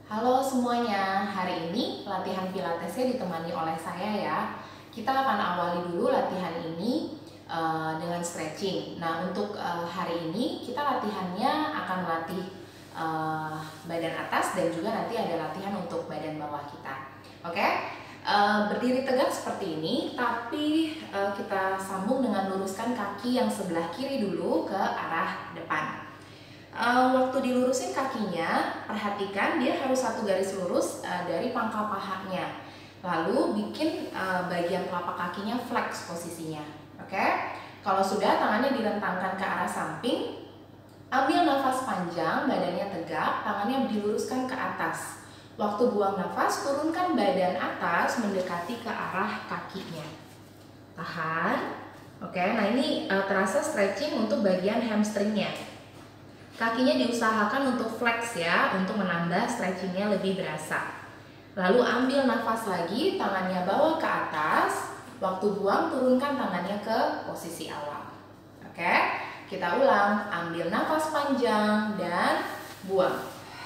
Halo semuanya, hari ini latihan pilatesnya ditemani oleh saya ya. Kita akan awali dulu latihan ini dengan stretching. Nah untuk hari ini kita latihannya akan melatih badan atas dan juga nanti ada latihan untuk badan bawah kita. Oke? Berdiri tegak seperti ini, tapi kita sambung dengan luruskan kaki yang sebelah kiri dulu ke arah depan. Waktu dilurusin kakinya, perhatikan dia harus satu garis lurus dari pangkal pahanya. Lalu bikin bagian telapak kakinya flex posisinya. Oke? Kalau sudah, tangannya direntangkan ke arah samping. Ambil nafas panjang, badannya tegak, tangannya diluruskan ke atas. Waktu buang nafas, turunkan badan atas mendekati ke arah kakinya. Tahan. Oke, nah ini terasa stretching untuk bagian hamstringnya. Kakinya diusahakan untuk flex ya, untuk menambah stretchingnya lebih berasa. Lalu ambil nafas lagi, tangannya bawa ke atas. Waktu buang, turunkan tangannya ke posisi awal. Oke, kita ulang. Ambil nafas panjang dan buang.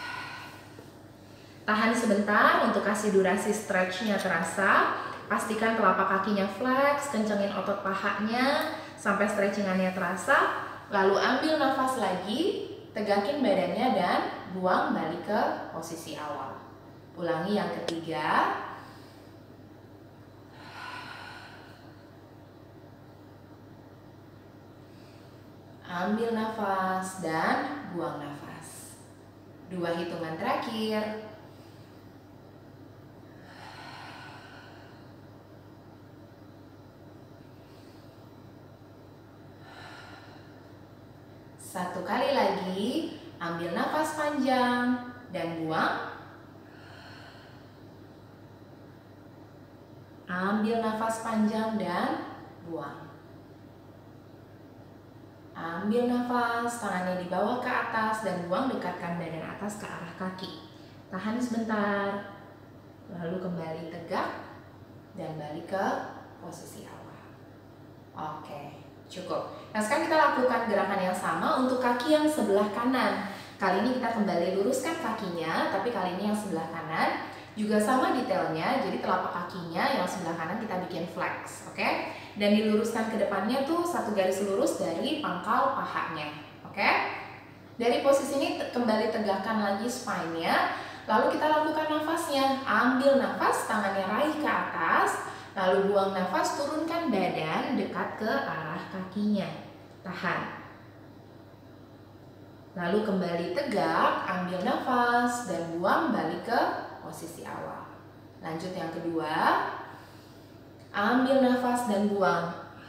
Tahan sebentar untuk kasih durasi stretchnya terasa. Pastikan telapak kakinya flex, kencengin otot pahanya sampai stretchingannya terasa. Lalu ambil nafas lagi. Tegakin badannya dan buang balik ke posisi awal. Ulangi yang ketiga. Ambil nafas dan buang nafas. 2 hitungan terakhir. Satu kali lagi, ambil nafas panjang dan buang. Ambil nafas panjang dan buang. Ambil nafas, tangannya dibawa ke atas dan buang, dekatkan badan atas ke arah kaki. Tahan sebentar, lalu kembali tegak dan balik ke posisi awal. Oke, cukup. Nah sekarang kita lakukan gerakan yang sama untuk kaki yang sebelah kanan. Kali ini kita kembali luruskan kakinya, tapi kali ini yang sebelah kanan. Juga sama detailnya, jadi telapak kakinya yang sebelah kanan kita bikin flex, oke? Dan diluruskan ke depannya tuh satu garis lurus dari pangkal pahanya, oke? Dari posisi ini kembali tegakkan lagi spine-nya, lalu kita lakukan nafasnya. Ambil nafas, tangannya raih ke atas, lalu buang nafas, turunkan badan dekat ke arah kakinya. Tahan. Lalu kembali tegak, ambil nafas dan buang balik ke posisi awal. Lanjut yang kedua. Ambil nafas dan buang.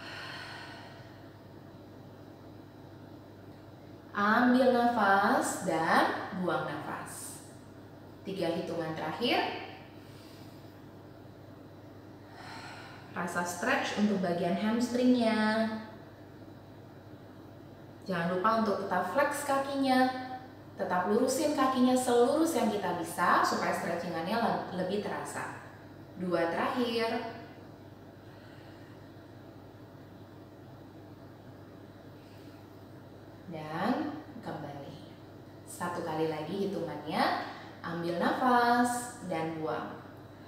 Ambil nafas dan buang nafas. 3 hitungan terakhir. Rasa stretch untuk bagian hamstringnya. Jangan lupa untuk tetap flex kakinya. Tetap lurusin kakinya selurus yang kita bisa supaya stretchingannya lebih terasa. 2 terakhir. Dan kembali. 1 kali lagi hitungannya. Ambil nafas dan buang.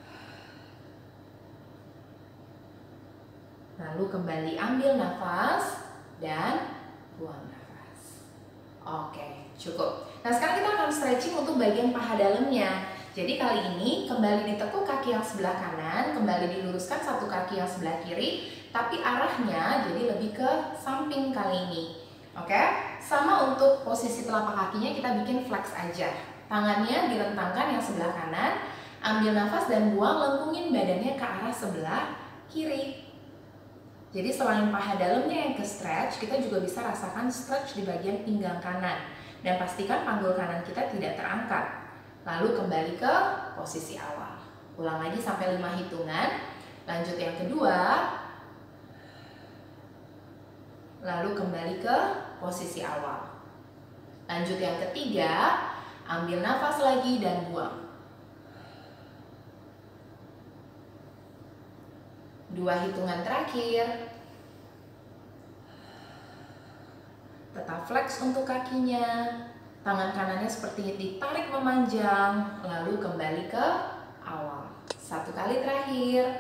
Lalu kembali ambil nafas dan buang nafas. Oke, cukup. Nah sekarang kita akan stretching untuk bagian paha dalamnya. Jadi kali ini kembali ditekuk kaki yang sebelah kanan, kembali diluruskan satu kaki yang sebelah kiri, tapi arahnya jadi lebih ke samping kali ini. Oke, sama untuk posisi telapak kakinya kita bikin flex aja. Tangannya direntangkan yang sebelah kanan, ambil nafas dan buang, lengkungin badannya ke arah sebelah kiri. Jadi selain paha dalamnya yang ke stretch, kita juga bisa rasakan stretch di bagian pinggang kanan. Dan pastikan panggul kanan kita tidak terangkat. Lalu kembali ke posisi awal. Ulang lagi sampai 5 hitungan. Lanjut yang kedua. Lalu kembali ke posisi awal. Lanjut yang ketiga. Ambil nafas lagi dan buang. 2 hitungan terakhir. Tetap flex untuk kakinya. Tangan kanannya seperti ditarik memanjang, lalu kembali ke awal. 1 kali terakhir.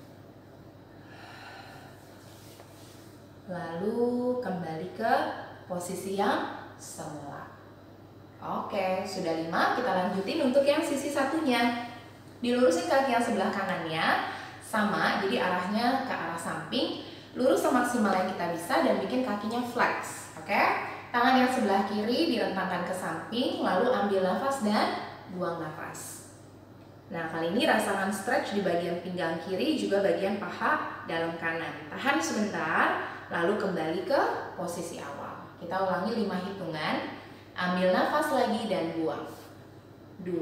Lalu kembali ke posisi yang semula. Oke, sudah 5. Kita lanjutin untuk yang sisi satunya. Dilurusin kaki yang sebelah kanannya, sama, jadi arahnya ke arah samping. Lurus semaksimal yang kita bisa dan bikin kakinya flex. Oke? Tangan yang sebelah kiri direntangkan ke samping, lalu ambil nafas dan buang nafas. Nah, kali ini rasakan stretch di bagian pinggang kiri, juga bagian paha dalam kanan. Tahan sebentar, lalu kembali ke posisi awal. Kita ulangi 5 hitungan. Ambil nafas lagi dan buang. 2.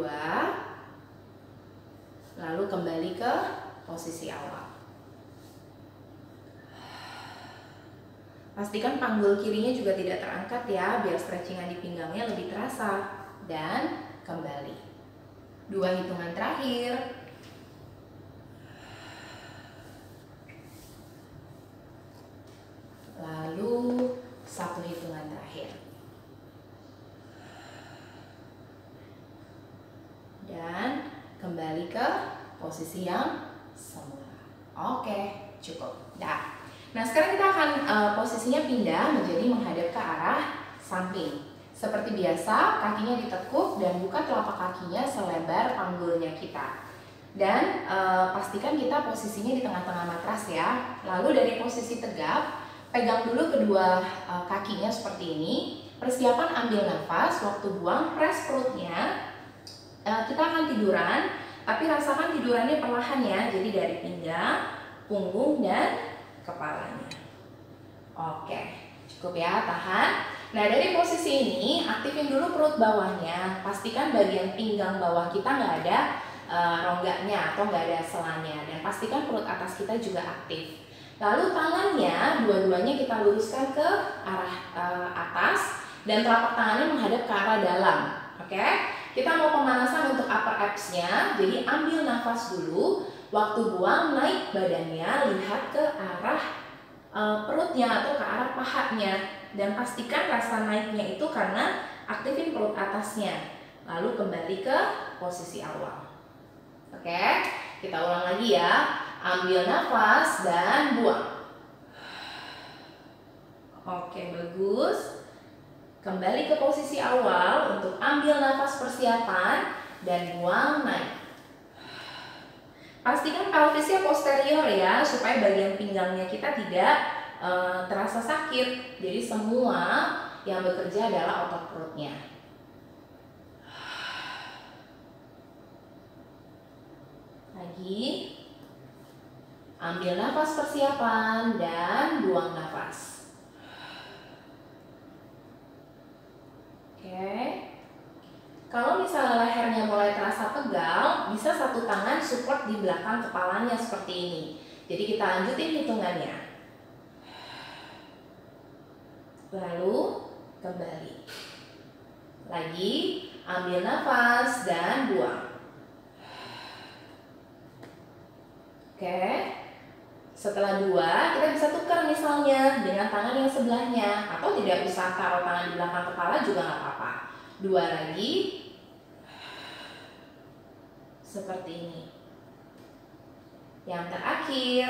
Lalu kembali ke posisi awal. Pastikan panggul kirinya juga tidak terangkat ya, biar stretchingan di pinggangnya lebih terasa. Dan kembali. 2 hitungan terakhir. Lalu 1 hitungan terakhir. Dan kembali ke posisi yang semula. Oke, cukup. Nah, sekarang kita akan posisinya pindah menjadi menghadap ke arah samping. Seperti biasa, kakinya ditekuk dan buka telapak kakinya selebar panggulnya kita. Dan pastikan kita posisinya di tengah-tengah matras ya. Lalu dari posisi tegap, pegang dulu kedua kakinya seperti ini. Persiapan ambil nafas, waktu buang, press perutnya. Kita akan tiduran, tapi rasakan tidurannya perlahan ya. Jadi dari pinggang, punggung, dan kepalanya. Oke, cukup ya, tahan. Nah, dari posisi ini aktifin dulu perut bawahnya. Pastikan bagian pinggang bawah kita nggak ada rongganya atau nggak ada selanya, dan pastikan perut atas kita juga aktif. Lalu tangannya dua-duanya kita luruskan ke arah atas dan telapak tangannya menghadap ke arah dalam. Oke, kita mau pemanasan untuk upper abs-nya. Jadi ambil nafas dulu. Waktu buang, naik badannya, lihat ke arah perutnya atau ke arah pahanya. Dan pastikan rasa naiknya itu karena aktifin perut atasnya. Lalu kembali ke posisi awal. Oke, kita ulang lagi ya. Ambil nafas dan buang. Oke, bagus. Kembali ke posisi awal untuk ambil nafas persiapan dan buang, naik. Pastikan pelvisnya posterior ya, supaya bagian pinggangnya kita tidak terasa sakit. Jadi semua yang bekerja adalah otot perutnya. Lagi. Ambil nafas persiapan dan buang nafas. Oke. Kalau misalnya lehernya mulai terasa pegal, bisa satu tangan support di belakang kepalanya seperti ini. Jadi kita lanjutin hitungannya. Lalu kembali. Lagi, ambil nafas dan buang. Oke. Setelah 2, kita bisa tukar misalnya dengan tangan yang sebelahnya, atau tidak usah taruh tangan di belakang kepala juga nggak apa-apa. 2 lagi. Seperti ini. Yang terakhir.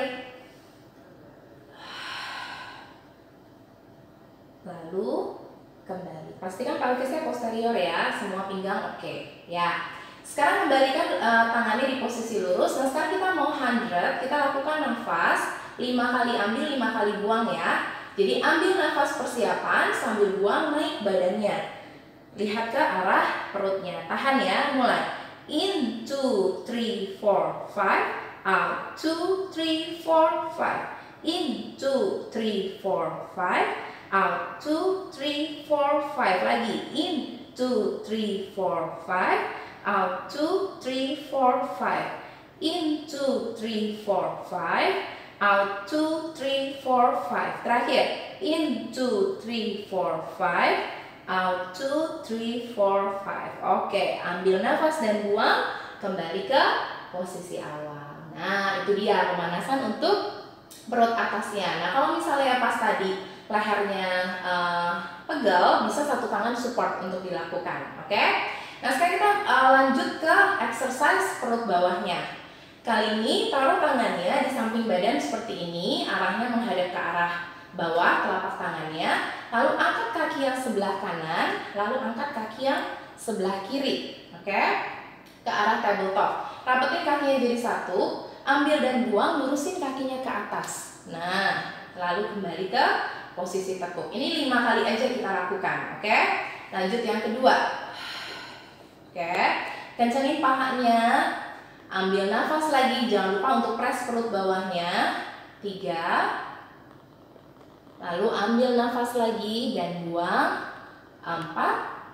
Lalu kembali. Pastikan pelvisnya posterior ya, semua pinggang oke. Ya. Sekarang kembalikan tangannya di posisi lurus. Nah, sekarang kita mau 100. Kita lakukan nafas 5 kali ambil, 5 kali buang ya. Jadi ambil nafas persiapan sambil buang, naik badannya. Lihat ke arah perutnya. Tahan ya, mulai. In 2, 3, 4, 5. Out 2, 3, 4, 5. In 2, 3, 4, 5. Out 2, 3, 4, 5. Lagi. In 2, 3, 4, 5. Out 2, 3, 4, 5. In 2, 3, 4, 5. Out 2, 3, 4, 5. Terakhir. In 2, 3, 4, 5. Out 2, 3, 4, 5. Oke, ambil nafas dan buang. Kembali ke posisi awal. Nah, itu dia pemanasan untuk perut atasnya. Nah, kalau misalnya pas tadi lehernya pegel, bisa satu tangan support untuk dilakukan. Oke? Nah, sekarang kita lanjut ke exercise perut bawahnya. Kali ini taruh tangannya di samping badan seperti ini, arahnya menghadap ke arah bawah telapak tangannya, lalu angkat kaki yang sebelah kanan, lalu angkat kaki yang sebelah kiri. Oke? Ke arah tabletop. Rapetin kakinya jadi satu, ambil dan buang, lurusin kakinya ke atas. Nah, lalu kembali ke posisi tekuk. Ini 5 kali aja kita lakukan. Oke? Lanjut yang kedua. Oke? Kencengin pahanya. Ambil nafas lagi, jangan lupa untuk press perut bawahnya. 3. Lalu ambil nafas lagi dan buang. 4.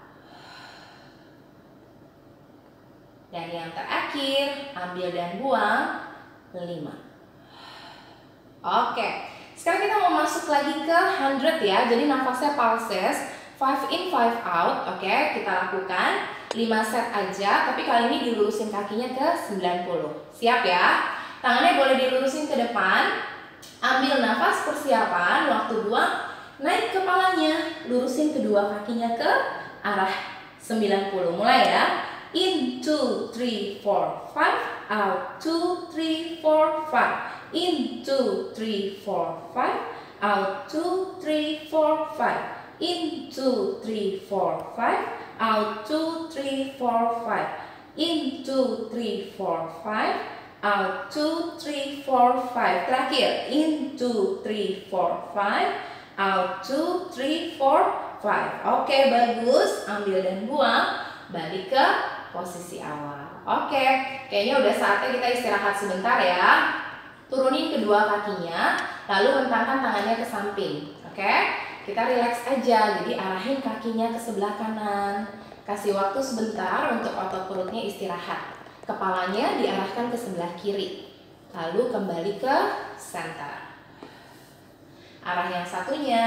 Dan yang terakhir, ambil dan buang. 5. Oke, sekarang kita mau masuk lagi ke 100 ya. Jadi nafasnya pulses, 5 in 5 out. Oke, kita lakukan 5 set aja, tapi kali ini dilurusin kakinya ke 90. Siap ya? Tangannya boleh dilurusin ke depan. Ambil nafas persiapan, waktu buang, naik kepalanya, lurusin kedua kakinya ke arah 90. Mulai ya. In 2, 3, 4, 5. Out 2, 3, 4, 5. In 2, 3, 4, 5. Out 2, 3, 4, 5. In 2, 3, 4, 5. Out 2, 3, 4, 5. In 2, 3, 4, 5. Out 2, 3, 4, 5. Terakhir. In 2, 3, 4, 5. Out 2, 3, 4, 5. Oke, bagus. Ambil dan buang. Balik ke posisi awal. Oke, kayaknya udah saatnya kita istirahat sebentar ya. Turunin kedua kakinya, lalu hentangkan tangannya ke samping. Oke, kita relax aja. Jadi arahin kakinya ke sebelah kanan. Kasih waktu sebentar untuk otot perutnya istirahat. Kepalanya diarahkan ke sebelah kiri. Lalu kembali ke center. Arah yang satunya.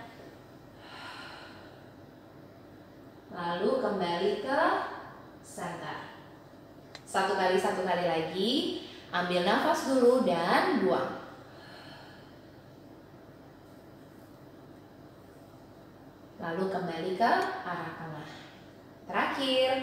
Lalu kembali ke center. Satu kali lagi. Ambil nafas dulu dan buang. Lalu kembali ke arah tengah. Terakhir.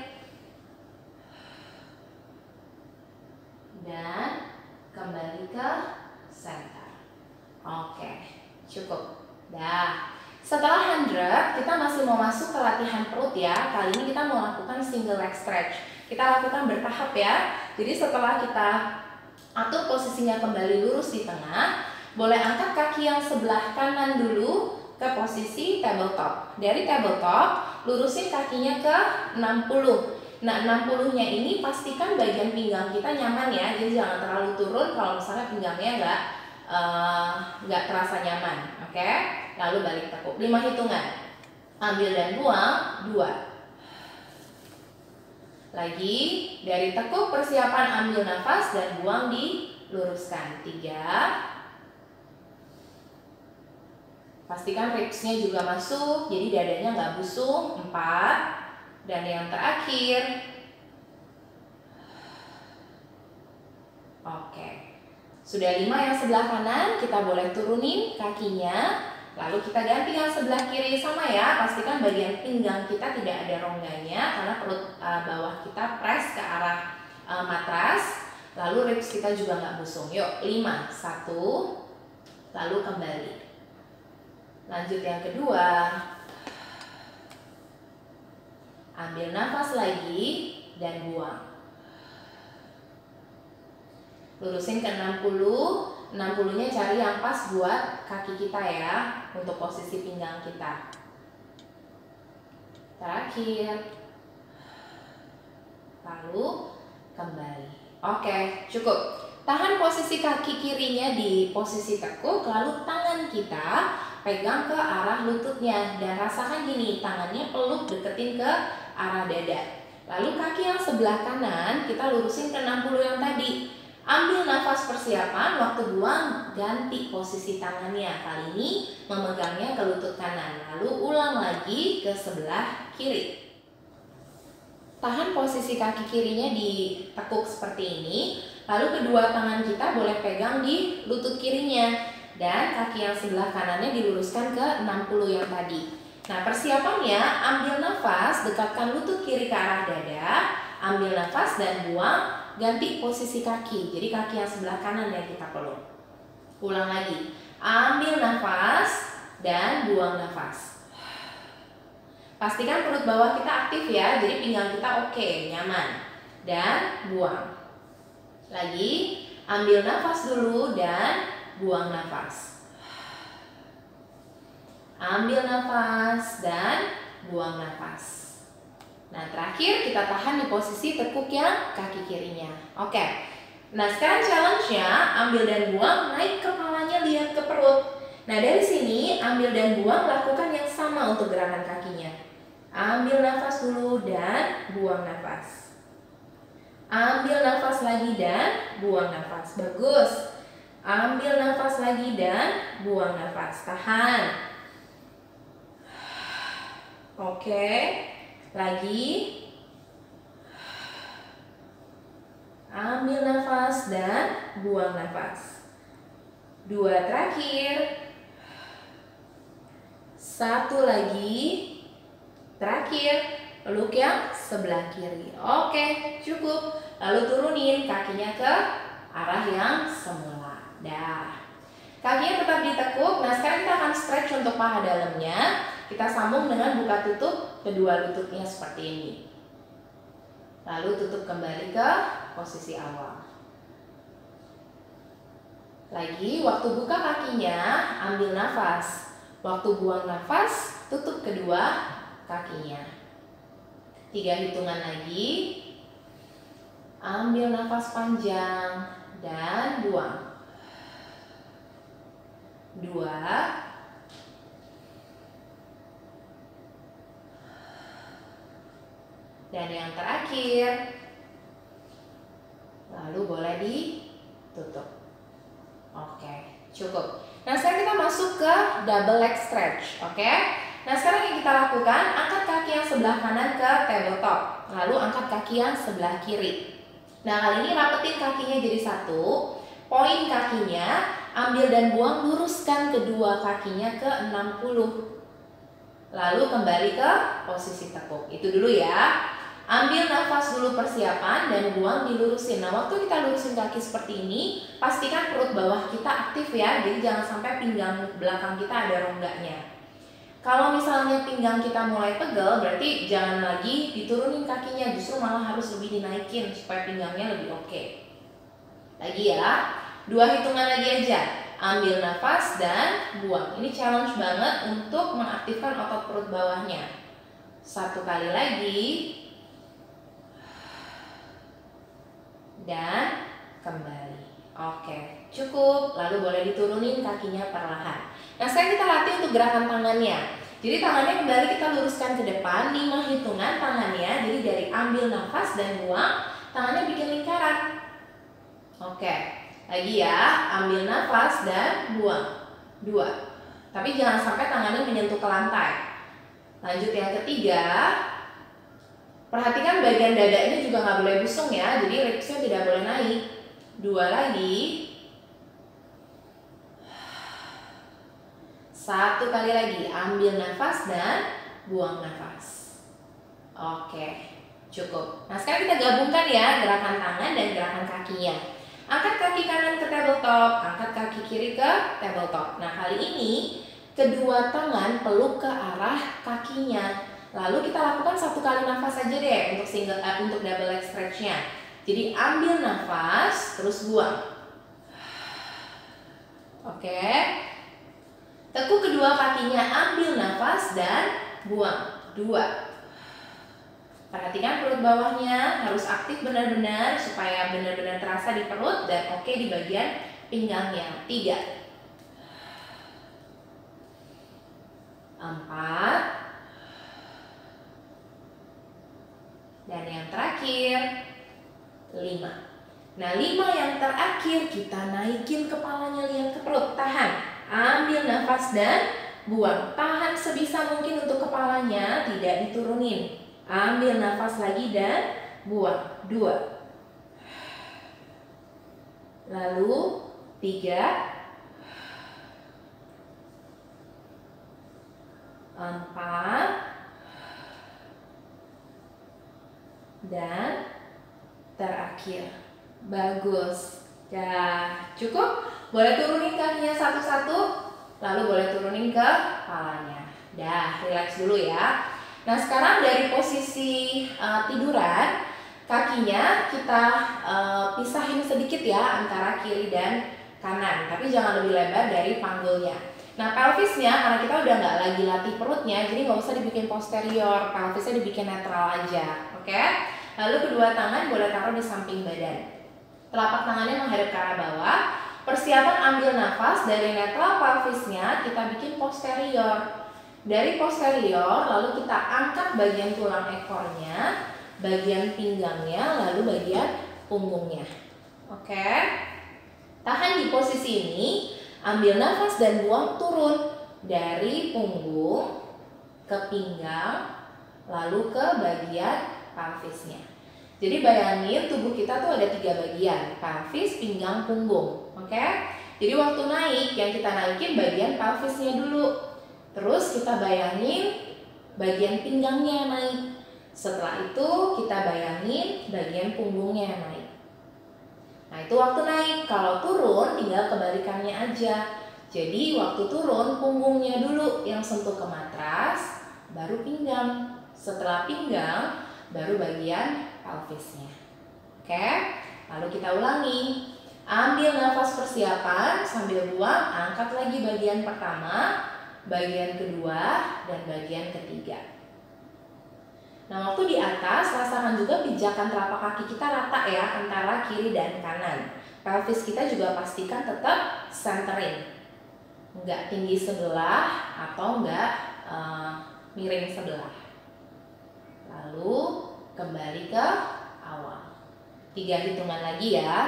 Dan kembali ke center. Oke, cukup. Dah. Setelah 100, kita masih mau masuk ke latihan perut ya. Kali ini kita mau lakukan single leg stretch. Kita lakukan bertahap ya. Jadi setelah kita atur posisinya kembali lurus di tengah, boleh angkat kaki yang sebelah kanan dulu ke posisi tabletop. Dari tabletop, lurusin kakinya ke 60. Nah, 60-nya ini pastikan bagian pinggang kita nyaman ya. Jadi jangan terlalu turun kalau misalnya pinggangnya nggak terasa nyaman. Oke? Lalu balik tekuk. 5 hitungan. Ambil dan buang. 2. Lagi, dari tekuk persiapan ambil nafas dan buang diluruskan. 3. Pastikan ribsnya juga masuk, jadi dadanya nggak busung. 4. Dan yang terakhir. Oke. Sudah 5 yang sebelah kanan, kita boleh turunin kakinya. Lalu kita ganti yang sebelah kiri sama ya. Pastikan bagian pinggang kita tidak ada rongganya karena perut bawah kita press ke arah matras. Lalu ribs kita juga nggak busung. Yuk, 5, 1. Lalu kembali. Lanjut yang kedua. Ambil nafas lagi dan buang. Lurusin ke 60. 60-nya cari yang pas buat kaki kita ya, untuk posisi pinggang kita. Terakhir. Lalu kembali. Oke, cukup. Tahan posisi kaki kirinya di posisi tekuk, lalu tangan kita pegang ke arah lututnya dan rasakan gini, tangannya peluk deketin ke arah dada. Lalu kaki yang sebelah kanan kita lurusin ke 60 yang tadi. Ambil nafas persiapan, waktu buang ganti posisi tangannya. Kali ini memegangnya ke lutut kanan. Lalu ulang lagi ke sebelah kiri. Tahan posisi kaki kirinya di tekuk seperti ini. Lalu kedua tangan kita boleh pegang di lutut kirinya. Dan kaki yang sebelah kanannya diluruskan ke 60 yang tadi. Nah, persiapannya ambil nafas, dekatkan lutut kiri ke arah dada, ambil nafas dan buang, ganti posisi kaki. Jadi kaki yang sebelah kanan yang kita peluk. Ulang lagi. Ambil nafas dan buang nafas. Pastikan perut bawah kita aktif ya, jadi pinggang kita oke, nyaman. Dan buang. Lagi, ambil nafas dulu dan buang nafas. Ambil nafas dan buang nafas. Nah, terakhir kita tahan di posisi tekuk yang kaki kirinya. Oke. Nah, sekarang challenge-nya ambil dan buang, naik kepalanya lihat ke perut. Nah, dari sini ambil dan buang, lakukan yang sama untuk gerakan kakinya. Ambil nafas dulu dan buang nafas. Ambil nafas lagi dan buang nafas. Bagus. Ambil nafas lagi dan buang nafas. Tahan. Oke, lagi. Ambil nafas dan buang nafas. 2 terakhir. 1 lagi. Terakhir, peluk yang sebelah kiri. Oke, cukup. Lalu turunin kakinya ke arah yang semula. Dah. Kakinya tetap ditekuk. Nah, sekarang kita akan stretch untuk paha dalamnya. Kita sambung dengan buka tutup kedua lututnya seperti ini. Lalu tutup kembali ke posisi awal. Lagi, waktu buka kakinya, ambil nafas. Waktu buang nafas, tutup kedua kakinya. 3 hitungan lagi. Ambil nafas panjang dan buang. 2. Dan yang terakhir. Lalu boleh ditutup. Oke, cukup. Nah, sekarang kita masuk ke double leg stretch. Oke. Nah, sekarang yang kita lakukan, angkat kaki yang sebelah kanan ke tabletop. Lalu angkat kaki yang sebelah kiri. Nah, kali ini rapetin kakinya jadi satu. Poin kakinya, ambil dan buang, luruskan kedua kakinya ke 60. Lalu kembali ke posisi tekuk. Itu dulu ya. Ambil nafas dulu persiapan dan buang dilurusin. Nah, waktu kita lurusin kaki seperti ini, pastikan perut bawah kita aktif ya. Jadi jangan sampai pinggang belakang kita ada rongganya. Kalau misalnya pinggang kita mulai pegel, berarti jangan lagi diturunin kakinya, justru malah harus lebih dinaikin supaya pinggangnya lebih oke. Lagi ya, 2 hitungan lagi aja. Ambil nafas dan buang. Ini challenge banget untuk mengaktifkan otot perut bawahnya. 1 kali lagi. Dan kembali. Oke, cukup. Lalu boleh diturunin kakinya perlahan. Nah, sekarang kita latih untuk gerakan tangannya. Jadi tangannya kembali kita luruskan ke depan, 5 hitungan tangannya. Jadi dari ambil nafas dan buang, tangannya bikin lingkaran. Oke, lagi ya. Ambil nafas dan buang. 2. Tapi jangan sampai tangannya menyentuh ke lantai. Lanjut yang ketiga. Perhatikan bagian dada ini juga nggak boleh busung ya, jadi ribsnya tidak boleh naik. 2 lagi. 1 kali lagi, ambil nafas dan buang nafas. Oke, cukup. Nah, sekarang kita gabungkan ya gerakan tangan dan gerakan kakinya. Angkat kaki kanan ke tabletop, angkat kaki kiri ke tabletop. Nah, kali ini kedua tangan peluk ke arah kakinya. Lalu kita lakukan 1 kali nafas saja deh untuk double leg stretch-nya. Jadi ambil nafas, terus buang. Oke. Tekuk kedua kakinya, ambil nafas dan buang. 2. Perhatikan perut bawahnya harus aktif benar-benar supaya benar-benar terasa di perut dan oke di bagian pinggangnya. 3. 4. Dan yang terakhir 5. Nah, 5 yang terakhir kita naikin kepalanya lihat ke perut. Tahan. Ambil nafas dan buang. Tahan sebisa mungkin untuk kepalanya, tidak diturunin. Ambil nafas lagi dan buang. 2. Lalu 3. 4, dan terakhir. Bagus. Dah, cukup. Boleh turunin kakinya satu-satu, lalu boleh turunin ke kepalanya. Dah, relax dulu ya. Nah, sekarang dari posisi tiduran, kakinya kita pisahin sedikit ya antara kiri dan kanan, tapi jangan lebih lebar dari panggulnya. Nah, pelvisnya karena kita udah nggak lagi latih perutnya, jadi nggak usah dibikin posterior, pelvisnya dibikin netral aja, oke? Lalu kedua tangan boleh taruh di samping badan. Telapak tangannya menghadap ke arah bawah. Persiapan ambil nafas dari netral pelvisnya kita bikin posterior. Dari posterior lalu kita angkat bagian tulang ekornya, bagian pinggangnya, lalu bagian punggungnya. Oke? Tahan di posisi ini, ambil nafas dan buang turun dari punggung ke pinggang, lalu ke bagian pelvisnya. Jadi bayangin tubuh kita tuh ada 3 bagian, pelvis, pinggang, punggung. Oke? Jadi waktu naik, yang kita naikin bagian pelvisnya dulu. Terus kita bayangin bagian pinggangnya naik. Setelah itu kita bayangin bagian punggungnya naik. Nah, itu waktu naik. Kalau turun tinggal kebalikannya aja. Jadi waktu turun punggungnya dulu yang sentuh ke matras, baru pinggang. Setelah pinggang baru bagian pelvisnya. Oke? Lalu kita ulangi. Ambil nafas persiapan sambil buang, angkat lagi bagian pertama, bagian kedua, dan bagian ketiga. Nah, waktu di atas, rasakan juga pijakan telapak kaki kita rata ya, antara kiri dan kanan. Pelvis kita juga pastikan tetap centering. Enggak tinggi sebelah atau enggak miring sebelah. Lalu, kembali ke awal. 3 hitungan lagi ya.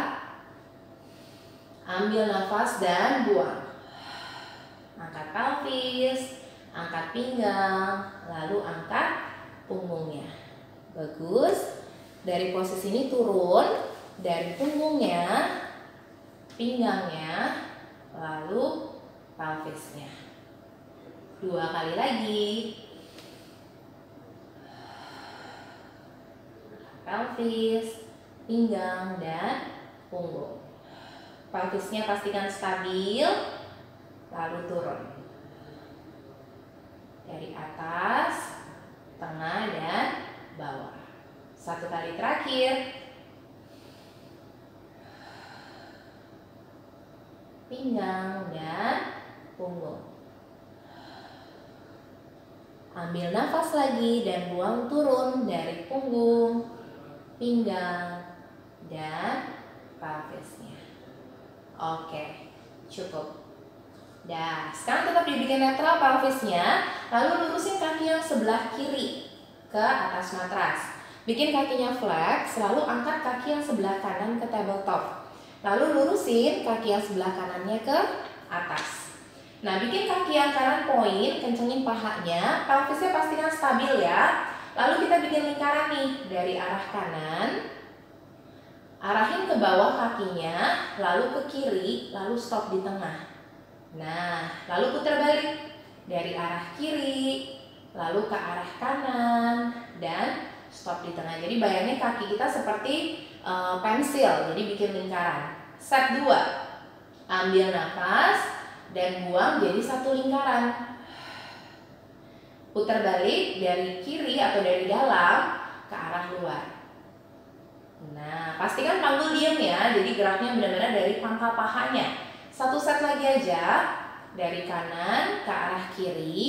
Ambil nafas dan buang. Angkat pelvis, angkat pinggang, lalu angkat punggungnya. Bagus. Dari posisi ini turun dari punggungnya, pinggangnya, lalu pelvisnya. 2 kali lagi. Pelvis, pinggang, dan punggung. Pelvisnya pastikan stabil, lalu turun. Dari atas, tengah, dan bawah. 1 kali terakhir. Pinggang dan punggung. Ambil nafas lagi dan buang turun dari punggung, pinggang, dan pelvisnya. Oke, cukup. Dah, sekarang tetap dibikin netral pelvisnya, lalu lurusin kaki yang sebelah kiri ke atas matras. Bikin kakinya flex, lalu angkat kaki yang sebelah kanan ke tabletop. Lalu lurusin kaki yang sebelah kanannya ke atas. Nah, bikin kaki yang kanan point, kencengin pahanya, pelvisnya pastikan stabil ya. Lalu kita bikin lingkaran nih dari arah kanan. Arahin ke bawah kakinya, lalu ke kiri, lalu stop di tengah. Nah, lalu putar balik dari arah kiri, lalu ke arah kanan, dan stop di tengah. Jadi bayangin kaki kita seperti pensil, jadi bikin lingkaran. Step 2, ambil nafas dan buang jadi 1 lingkaran. Putar balik dari kiri atau dari dalam ke arah luar. Nah, pastikan panggul diem ya, jadi geraknya benar-benar dari pangkal pahanya. 1 set lagi aja, dari kanan ke arah kiri,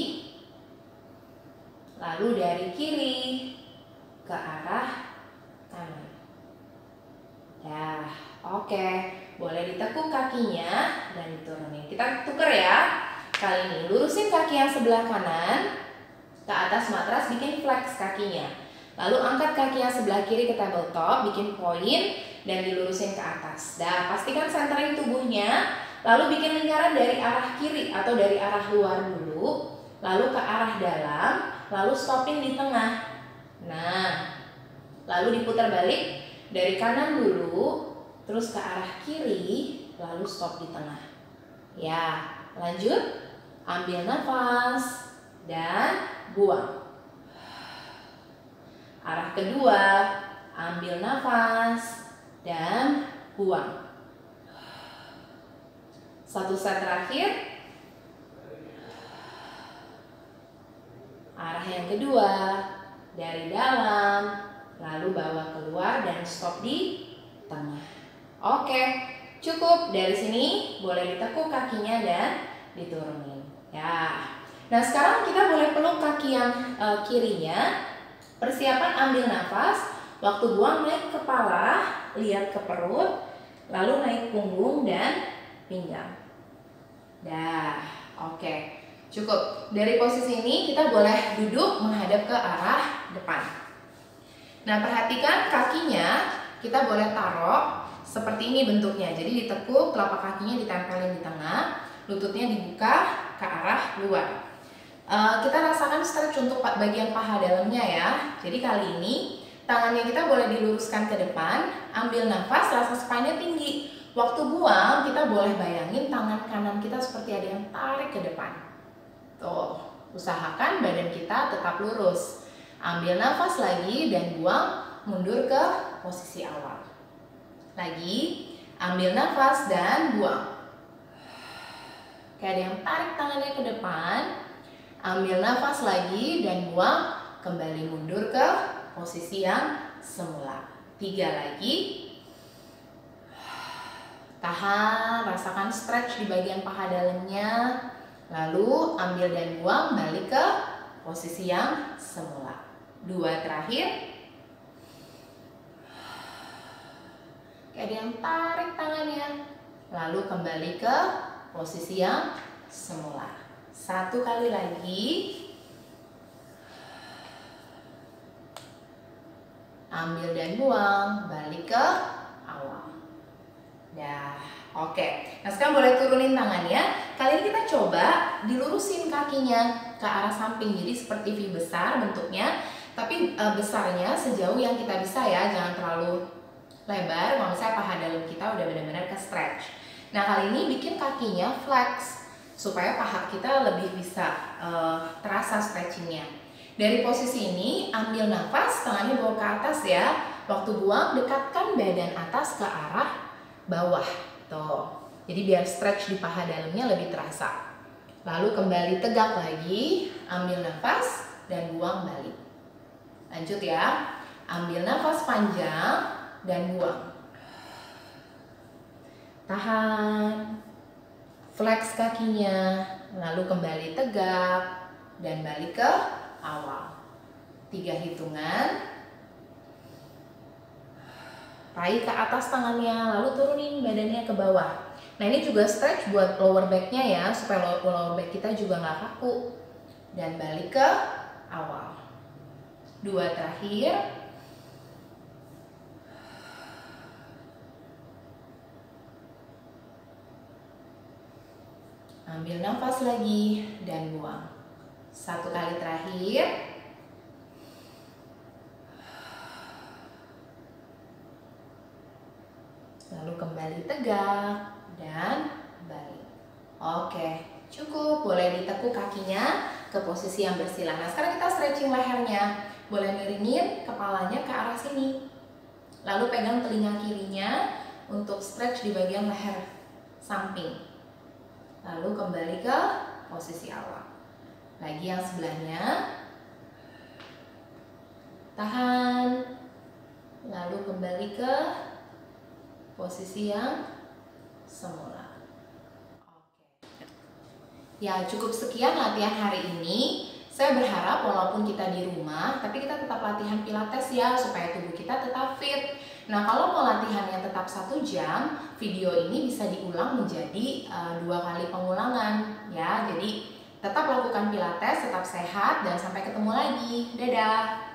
lalu dari kiri ke arah kanan. Dah, oke. Boleh ditekuk kakinya dan diturunin. Kita tuker ya. Kali ini lurusin kaki yang sebelah kanan ke atas matras, bikin flex kakinya. Lalu angkat kaki yang sebelah kiri ke tabletop, bikin point dan dilurusin ke atas. Dah, pastikan centering tubuhnya. Lalu bikin lingkaran dari arah kiri atau dari arah luar dulu, lalu ke arah dalam, lalu stopping di tengah. Nah, lalu diputar balik dari kanan dulu, terus ke arah kiri, lalu stop di tengah. Ya, lanjut. Ambil nafas dan buang. Arah kedua, ambil nafas dan buang. Satu set terakhir. Arah yang kedua, dari dalam, lalu bawa keluar dan stop di tengah. Oke, cukup. Dari sini boleh ditekuk kakinya dan diturunin. Ya. Nah, sekarang kita boleh peluk kaki yang kirinya. Persiapan ambil nafas. Waktu buang naik kepala, lihat ke perut, lalu naik punggung dan pinggang. Dah, oke. Cukup. Dari posisi ini kita boleh duduk menghadap ke arah depan. Nah, perhatikan kakinya kita boleh taruh seperti ini bentuknya. Jadi ditekuk, telapak kakinya ditempelin di tengah, lututnya dibuka ke arah luar. Kita rasakan stretch untuk bagian paha dalamnya ya. Jadi kali ini tangannya kita boleh diluruskan ke depan, ambil nafas, rasa spine-nya tinggi. Waktu buang kita boleh bayangin tangan kanan kita seperti ada yang tarik ke depan. Tuh, usahakan badan kita tetap lurus. Ambil nafas lagi dan buang, mundur ke posisi awal. Lagi, ambil nafas dan buang. Kayak ada yang tarik tangannya ke depan. Ambil nafas lagi dan buang, kembali mundur ke posisi yang semula. 3 lagi. Tahan, rasakan stretch di bagian paha dalamnya. Lalu ambil dan buang, balik ke posisi yang semula. 2 terakhir. Kayak ada yang tarik tangannya. Lalu kembali ke posisi yang semula. 1 kali lagi. Ambil dan buang, balik ke awal. Dah, oke. Nah, sekarang boleh turunin tangannya. Kali ini kita coba dilurusin kakinya ke arah samping. Jadi seperti V besar bentuknya. Tapi besarnya sejauh yang kita bisa ya. Jangan terlalu lebar. Kalau misalnya paha dalam kita udah benar-benar ke stretch. Nah, kali ini bikin kakinya flex. Supaya paha kita lebih bisa terasa stretchingnya. Dari posisi ini, ambil nafas, tangannya bawa ke atas ya. Waktu buang, dekatkan badan atas ke arah bawah. Tuh. Jadi biar stretch di paha dalamnya lebih terasa. Lalu kembali tegak lagi, ambil nafas dan buang balik. Lanjut ya. Ambil nafas panjang dan buang. Tahan. Flex kakinya, lalu kembali tegak dan balik ke awal. 3 hitungan. Raih ke atas tangannya, lalu turunin badannya ke bawah. Nah, ini juga stretch buat lower back-nya ya, supaya lower back kita juga nggak kaku. Dan balik ke awal. 2 terakhir. Ambil nafas lagi dan buang. 1 kali terakhir. Lalu kembali tegak dan balik. Oke, cukup. Boleh ditekuk kakinya ke posisi yang bersila. Nah, sekarang kita stretching lehernya. Boleh miringin kepalanya ke arah sini. Lalu pegang telinga kirinya untuk stretch di bagian leher samping. Lalu kembali ke posisi awal. Lagi yang sebelahnya. Tahan. Lalu kembali ke posisi yang semula. Oke. Ya, cukup sekian latihan hari ini. Saya berharap walaupun kita di rumah, tapi kita tetap latihan pilates ya, supaya tubuh kita tetap fit. Nah, kalau mau latihannya tetap 1 jam, video ini bisa diulang menjadi 2 kali pengulangan ya. Jadi tetap lakukan pilates, tetap sehat, dan sampai ketemu lagi. Dadah!